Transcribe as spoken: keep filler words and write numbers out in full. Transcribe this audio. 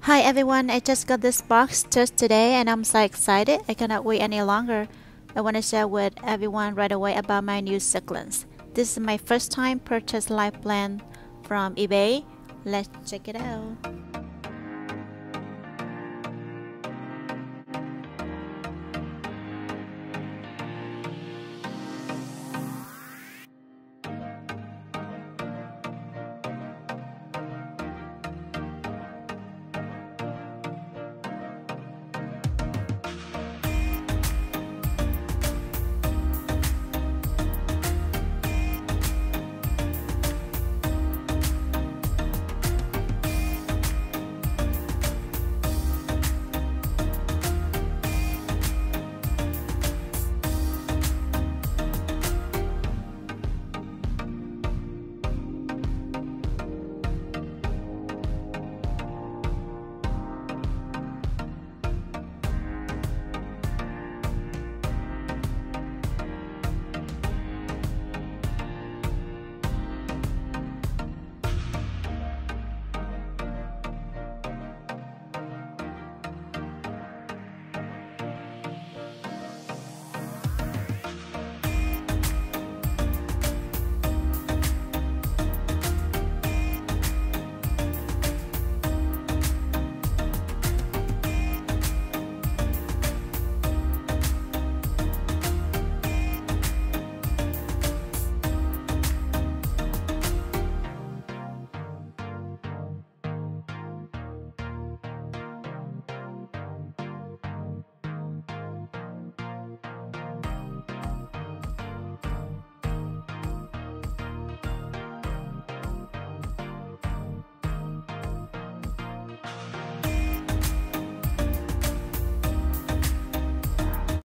Hi everyone, I just got this box just today and I'm so excited. I cannot wait any longer. I want to share with everyone right away about my new succulents. This is my first time purchase live plant from eBay. Let's check it out.